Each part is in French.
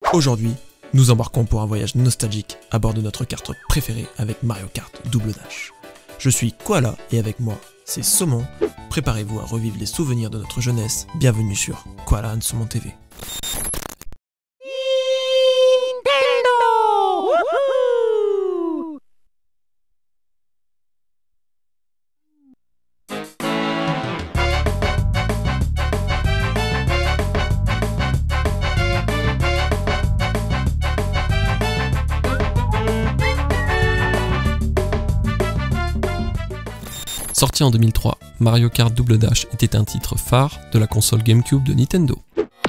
Aujourd'hui, nous embarquons pour un voyage nostalgique à bord de notre carte préférée avec Mario Kart Double Dash. Je suis Koala et avec moi, c'est Saumon. Préparez-vous à revivre les souvenirs de notre jeunesse. Bienvenue sur Koala and Saumon TV. Sorti en 2003, Mario Kart Double Dash était un titre phare de la console GameCube de Nintendo.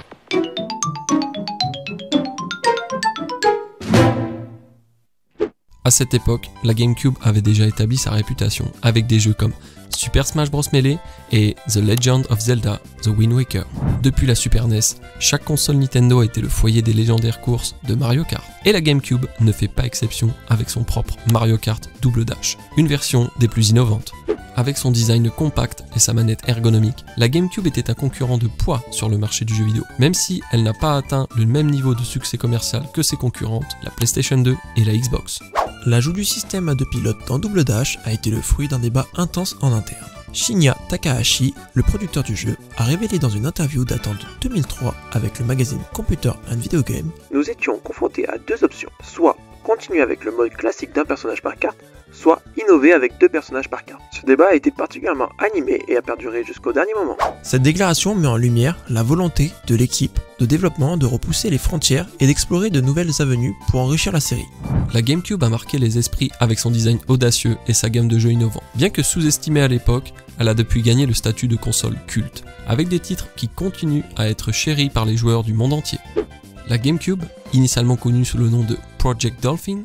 À cette époque, la GameCube avait déjà établi sa réputation avec des jeux comme Super Smash Bros Melee et The Legend of Zelda The Wind Waker. Depuis la Super NES, chaque console Nintendo a été le foyer des légendaires courses de Mario Kart. Et la GameCube ne fait pas exception avec son propre Mario Kart Double Dash, une version des plus innovantes. Avec son design compact et sa manette ergonomique, la GameCube était un concurrent de poids sur le marché du jeu vidéo, même si elle n'a pas atteint le même niveau de succès commercial que ses concurrentes, la PlayStation 2 et la Xbox. L'ajout du système à deux pilotes dans Double Dash a été le fruit d'un débat intense en interne. Shinya Takahashi, le producteur du jeu, a révélé dans une interview datant de 2003 avec le magazine Computer and Video Game: nous étions confrontés à deux options, soit continuer avec le mode classique d'un personnage par carte, soit innover avec deux personnages par carte. Ce débat a été particulièrement animé et a perduré jusqu'au dernier moment. Cette déclaration met en lumière la volonté de l'équipe de développement de repousser les frontières et d'explorer de nouvelles avenues pour enrichir la série. La GameCube a marqué les esprits avec son design audacieux et sa gamme de jeux innovants. Bien que sous-estimée à l'époque, elle a depuis gagné le statut de console culte, avec des titres qui continuent à être chéris par les joueurs du monde entier. La GameCube, initialement connue sous le nom de Project Dolphin,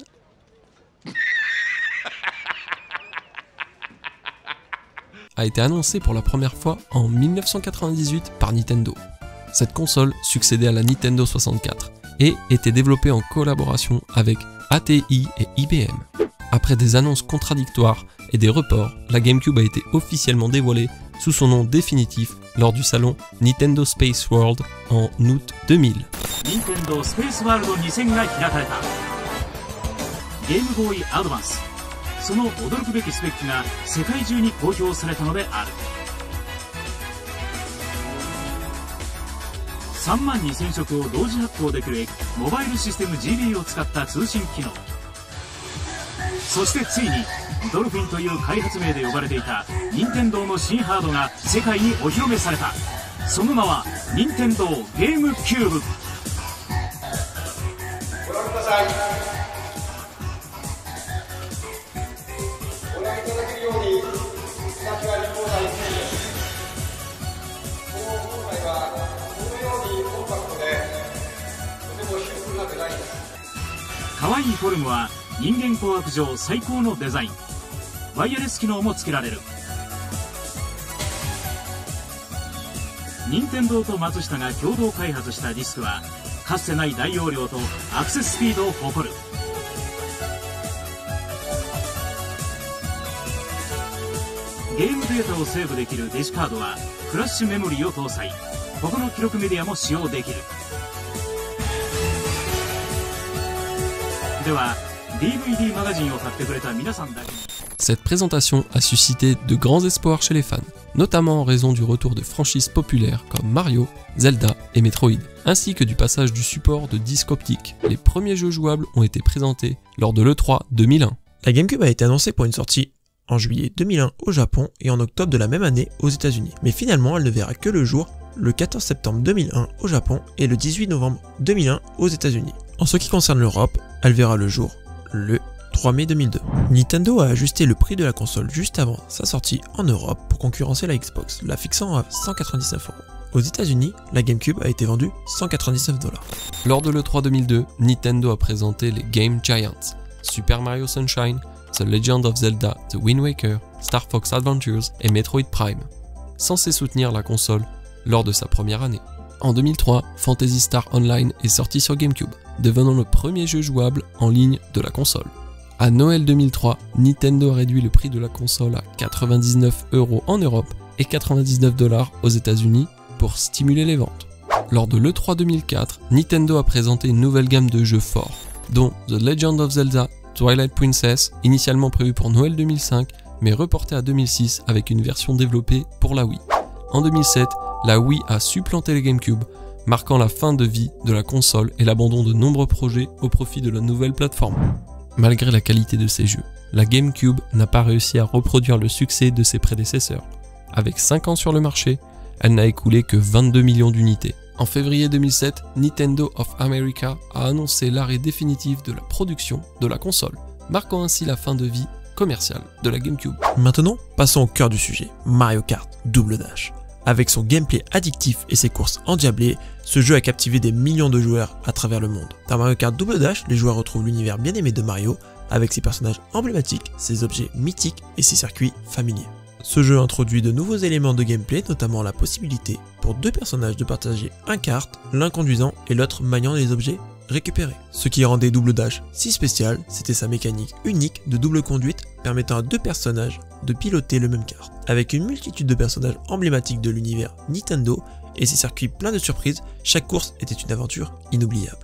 a été annoncée pour la première fois en 1998 par Nintendo. Cette console succédait à la Nintendo 64 et était développée en collaboration avec ATI et IBM. Après des annonces contradictoires et des reports, la GameCube a été officiellement dévoilée sous son nom définitif lors du salon Nintendo Space World en août 2000. Nintendo Space World 2000が開かれた。ゲームボーイアドバンス。その驚くべきスペックが世界中に公表されたのである。32000色を同時発行できるモバイルシステム GB を使った通信機能。そしてついにドルフィンという開発名で呼ばれていた任天堂の新ハードが世界にお披露目された。その名は任天堂ゲームキューブ。ご覧ください。ご覧いただけるようにスタジオリポーター1名です。この本体はこのようにコンパクトでとてもシンプルなデザインです。可愛いフォルムは人間工学上最高のデザイン。ワイヤレス機能も付けられる。任天堂と松下が共同開発したディスクはかつてない大容量とアクセススピードを誇る。ゲームデータをセーブできるデジカードはフラッシュメモリーを搭載。他の記録メディアも使用できる。では DVD マガジンを買ってくれた皆さんだけに。 Cette présentation a suscité de grands espoirs chez les fans, notamment en raison du retour de franchises populaires comme Mario, Zelda et Metroid, ainsi que du passage du support de disque optique. Les premiers jeux jouables ont été présentés lors de l'E3 2001. La GameCube a été annoncée pour une sortie en juillet 2001 au Japon et en octobre de la même année aux États-Unis. Mais finalement, elle ne verra que le jour le 14 septembre 2001 au Japon et le 18 novembre 2001 aux États-Unis. En ce qui concerne l'Europe, elle verra le jour le 3 mai 2002. Nintendo a ajusté le prix de la console juste avant sa sortie en Europe pour concurrencer la Xbox, la fixant à 199 €. Aux États-Unis, la GameCube a été vendue 199 $. Lors de l'E3 2002, Nintendo a présenté les Game Giants, Super Mario Sunshine, The Legend of Zelda The Wind Waker, Star Fox Adventures et Metroid Prime, censés soutenir la console lors de sa première année. En 2003, Phantasy Star Online est sorti sur GameCube, devenant le premier jeu jouable en ligne de la console. À Noël 2003, Nintendo a réduit le prix de la console à 99 € en Europe et 99 $ aux États-Unis pour stimuler les ventes. Lors de l'E3 2004, Nintendo a présenté une nouvelle gamme de jeux forts, dont The Legend of Zelda Twilight Princess, initialement prévu pour Noël 2005, mais reporté à 2006 avec une version développée pour la Wii. En 2007, la Wii a supplanté les GameCube, marquant la fin de vie de la console et l'abandon de nombreux projets au profit de la nouvelle plateforme. Malgré la qualité de ces jeux, la GameCube n'a pas réussi à reproduire le succès de ses prédécesseurs. Avec 5 ans sur le marché, elle n'a écoulé que 22 millions d'unités. En février 2007, Nintendo of America a annoncé l'arrêt définitif de la production de la console, marquant ainsi la fin de vie commerciale de la GameCube. Maintenant, passons au cœur du sujet, Mario Kart Double Dash. Avec son gameplay addictif et ses courses endiablées, ce jeu a captivé des millions de joueurs à travers le monde. Dans Mario Kart Double Dash, les joueurs retrouvent l'univers bien aimé de Mario, avec ses personnages emblématiques, ses objets mythiques et ses circuits familiers. Ce jeu introduit de nouveaux éléments de gameplay, notamment la possibilité pour 2 personnages de partager un kart, l'un conduisant et l'autre maniant les objets récupérés. Ce qui rendait Double Dash si spécial, c'était sa mécanique unique de double conduite permettant à 2 personnages de piloter le même kart. Avec une multitude de personnages emblématiques de l'univers Nintendo et ses circuits pleins de surprises, chaque course était une aventure inoubliable.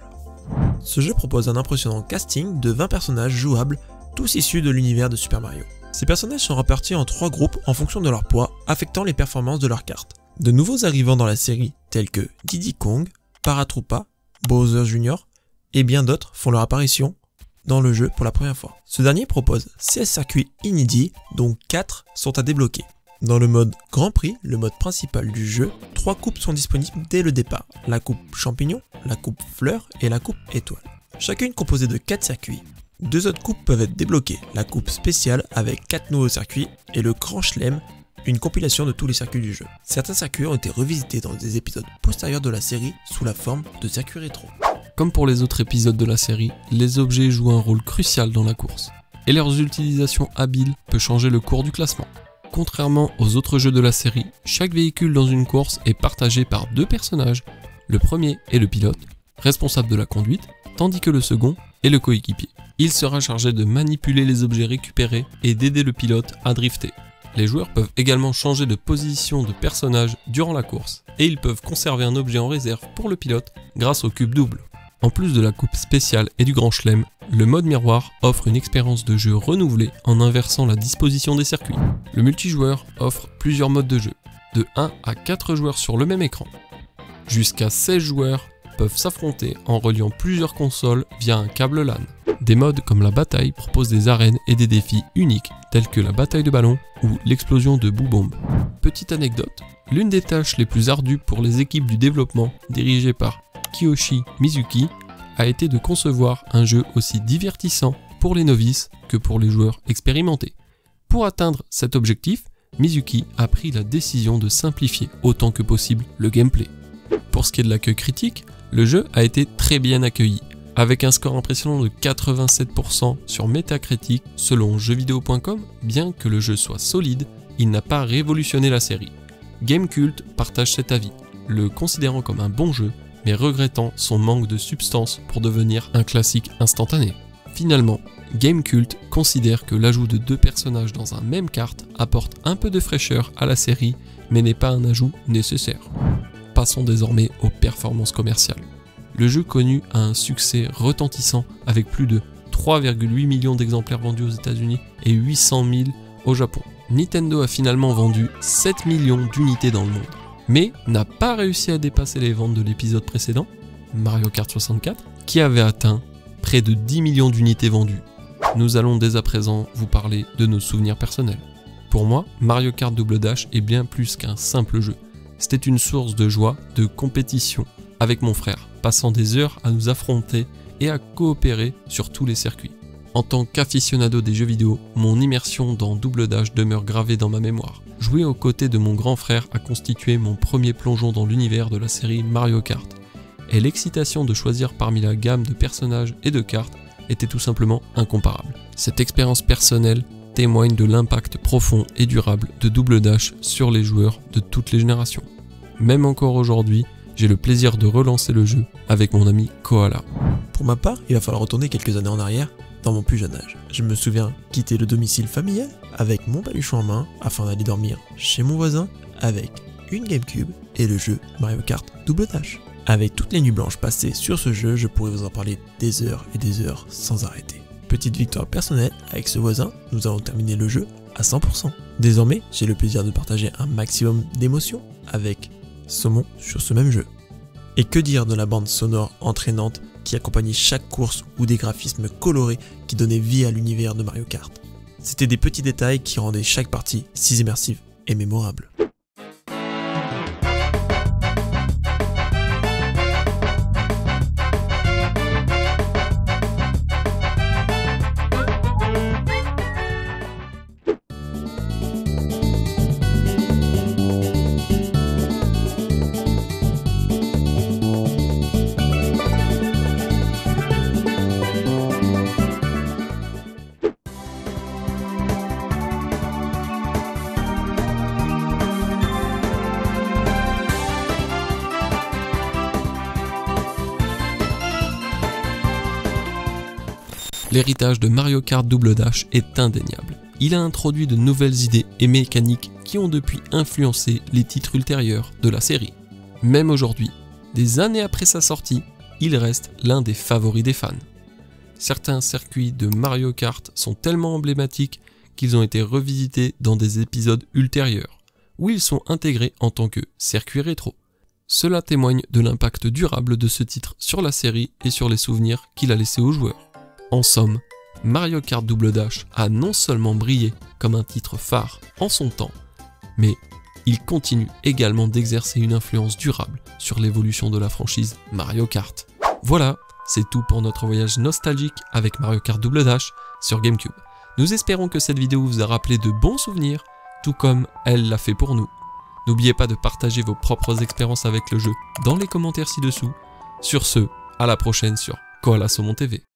Ce jeu propose un impressionnant casting de 20 personnages jouables, tous issus de l'univers de Super Mario. Ces personnages sont répartis en 3 groupes en fonction de leur poids, affectant les performances de leurs cartes. De nouveaux arrivants dans la série, tels que Diddy Kong, Paratroopa, Bowser Jr. et bien d'autres font leur apparition dans le jeu pour la première fois. Ce dernier propose 16 circuits inédits, dont 4 sont à débloquer. Dans le mode Grand Prix, le mode principal du jeu, 3 coupes sont disponibles dès le départ. La coupe Champignon, la coupe Fleur et la coupe Étoile. Chacune composée de 4 circuits. 2 autres coupes peuvent être débloquées, la coupe spéciale avec 4 nouveaux circuits et le Grand Chelem, une compilation de tous les circuits du jeu. Certains circuits ont été revisités dans des épisodes postérieurs de la série sous la forme de circuits rétro. Comme pour les autres épisodes de la série, les objets jouent un rôle crucial dans la course, et leurs utilisations habiles peut changer le cours du classement. Contrairement aux autres jeux de la série, chaque véhicule dans une course est partagé par 2 personnages, le premier est le pilote, responsable de la conduite, tandis que le second est le coéquipier. Il sera chargé de manipuler les objets récupérés et d'aider le pilote à drifter. Les joueurs peuvent également changer de position de personnage durant la course, et ils peuvent conserver un objet en réserve pour le pilote grâce au cube double. En plus de la coupe spéciale et du Grand Chelem, le mode miroir offre une expérience de jeu renouvelée en inversant la disposition des circuits. Le multijoueur offre plusieurs modes de jeu, de 1 à 4 joueurs sur le même écran. Jusqu'à 16 joueurs peuvent s'affronter en reliant plusieurs consoles via un câble LAN. Des modes comme la bataille proposent des arènes et des défis uniques tels que la bataille de ballon ou l'explosion de boue-bombe. Petite anecdote, l'une des tâches les plus ardues pour les équipes du développement dirigées par Kiyoshi Mizuki a été de concevoir un jeu aussi divertissant pour les novices que pour les joueurs expérimentés. Pour atteindre cet objectif, Mizuki a pris la décision de simplifier autant que possible le gameplay. Pour ce qui est de l'accueil critique, le jeu a été très bien accueilli, avec un score impressionnant de 87% sur Metacritic selon jeuxvideo.com. Bien que le jeu soit solide, il n'a pas révolutionné la série. Gamecult partage cet avis, le considérant comme un bon jeu, mais regrettant son manque de substance pour devenir un classique instantané. Finalement, Gamecult considère que l'ajout de 2 personnages dans un même kart apporte un peu de fraîcheur à la série, mais n'est pas un ajout nécessaire. Passons désormais aux performances commerciales. Le jeu connut un succès retentissant avec plus de 3,8 millions d'exemplaires vendus aux États-Unis et 800 000 au Japon. Nintendo a finalement vendu 7 millions d'unités dans le monde, mais n'a pas réussi à dépasser les ventes de l'épisode précédent, Mario Kart 64, qui avait atteint près de 10 millions d'unités vendues. Nous allons dès à présent vous parler de nos souvenirs personnels. Pour moi, Mario Kart Double Dash est bien plus qu'un simple jeu. C'était une source de joie, de compétition avec mon frère, passant des heures à nous affronter et à coopérer sur tous les circuits. En tant qu'aficionado des jeux vidéo, mon immersion dans Double Dash demeure gravée dans ma mémoire. Jouer aux côtés de mon grand frère a constitué mon premier plongeon dans l'univers de la série Mario Kart, et l'excitation de choisir parmi la gamme de personnages et de cartes était tout simplement incomparable. Cette expérience personnelle témoigne de l'impact profond et durable de Double Dash sur les joueurs de toutes les générations. Même encore aujourd'hui, j'ai le plaisir de relancer le jeu avec mon ami Koala. Pour ma part, il va falloir retourner quelques années en arrière, dans mon plus jeune âge. Je me souviens quitter le domicile familial avec mon baluchon en main afin d'aller dormir chez mon voisin avec une GameCube et le jeu Mario Kart Double Dash. Avec toutes les nuits blanches passées sur ce jeu, je pourrais vous en parler des heures et des heures sans arrêter. Petite victoire personnelle, avec ce voisin, nous avons terminé le jeu à 100%. Désormais, j'ai le plaisir de partager un maximum d'émotions avec Saumon sur ce même jeu. Et que dire de la bande sonore entraînante qui accompagnait chaque course ou des graphismes colorés qui donnaient vie à l'univers de Mario Kart. C'était des petits détails qui rendaient chaque partie si immersive et mémorable. L'héritage de Mario Kart Double Dash est indéniable. Il a introduit de nouvelles idées et mécaniques qui ont depuis influencé les titres ultérieurs de la série. Même aujourd'hui, des années après sa sortie, il reste l'un des favoris des fans. Certains circuits de Mario Kart sont tellement emblématiques qu'ils ont été revisités dans des épisodes ultérieurs, où ils sont intégrés en tant que circuits rétro. Cela témoigne de l'impact durable de ce titre sur la série et sur les souvenirs qu'il a laissés aux joueurs. En somme, Mario Kart Double Dash a non seulement brillé comme un titre phare en son temps, mais il continue également d'exercer une influence durable sur l'évolution de la franchise Mario Kart. Voilà, c'est tout pour notre voyage nostalgique avec Mario Kart Double Dash sur GameCube. Nous espérons que cette vidéo vous a rappelé de bons souvenirs, tout comme elle l'a fait pour nous. N'oubliez pas de partager vos propres expériences avec le jeu dans les commentaires ci-dessous. Sur ce, à la prochaine sur Koala Saumon TV.